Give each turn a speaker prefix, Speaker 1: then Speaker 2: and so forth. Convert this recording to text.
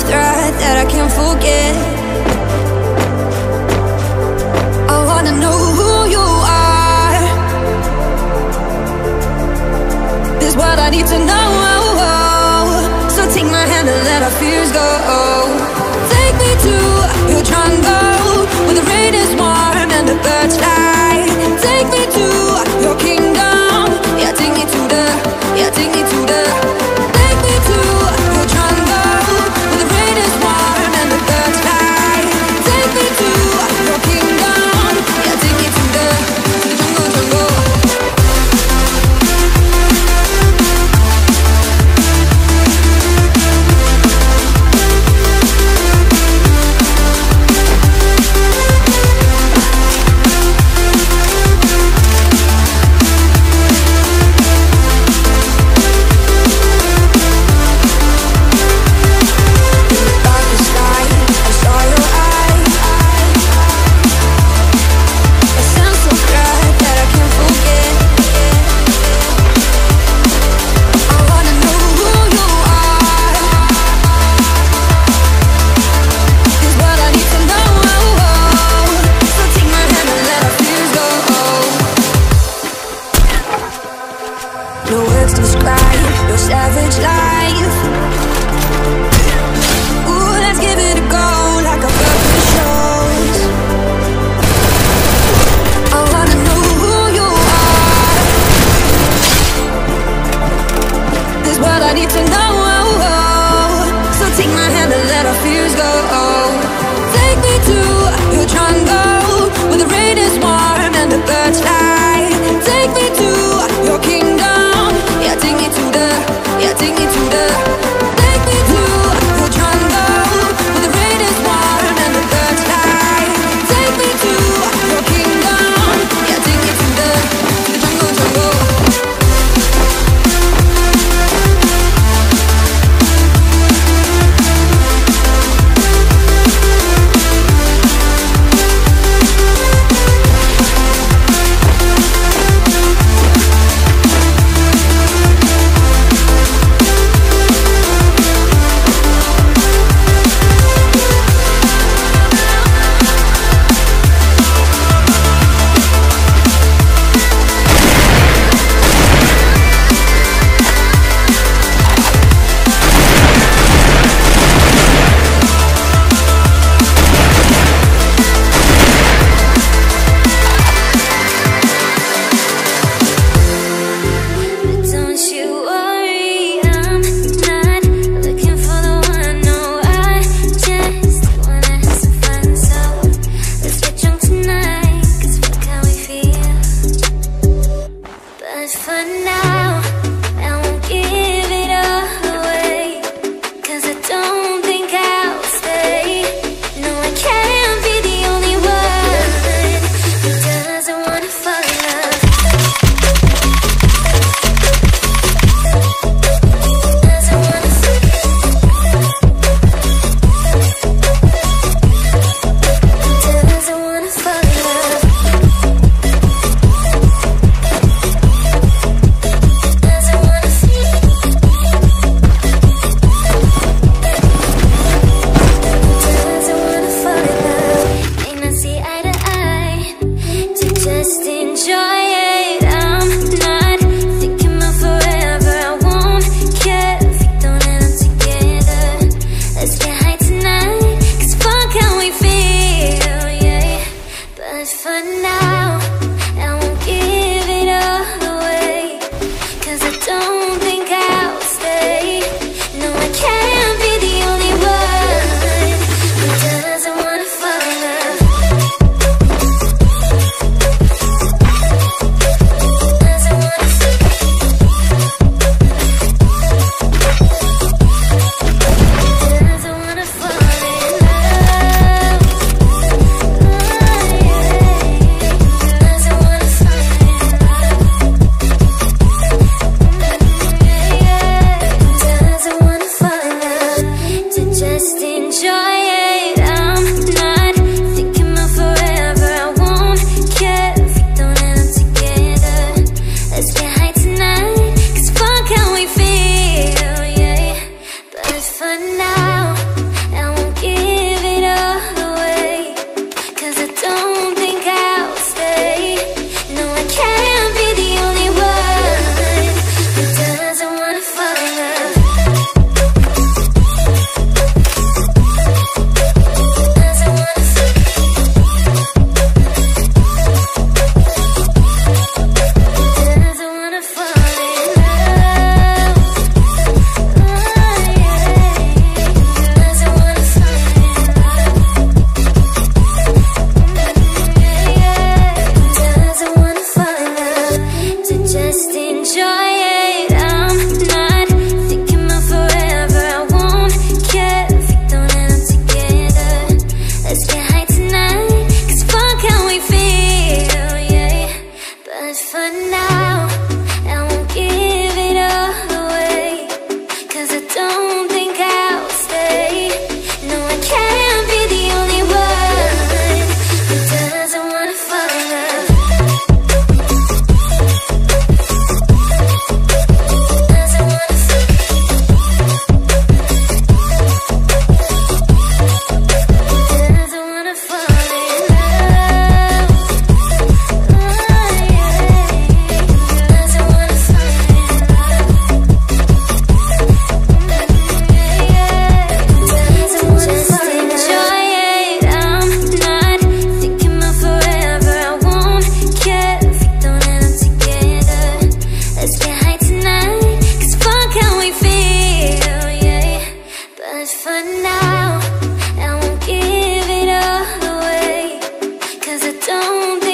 Speaker 1: threat that I can't forget. I wanna know who you are. This is what I need to know. So take my hand and let our fears go. Take me to your jungle where the rain is warm and the birds fly. Take me to your kingdom. Yeah, take me to the, yeah, take me to the. Take me to your jungle where the rain is warm and the birds fly. Take me to your kingdom. Yeah, take me to the jungle, jungle. No words to describe your savage life. Ooh, let's give it a go like a puppet shows. I wanna know who you are. This is what I need to know. So take my hand and let our fears go. Take me to your jungle where the rain is warm and the birds fly. Take me to your kingdom. Yeah, take me to the, yeah, take me to the. Take me to your jungle where the rain is warm and the birds fly. Take me to your kingdom. Yeah, take me to the jungle, jungle. Don't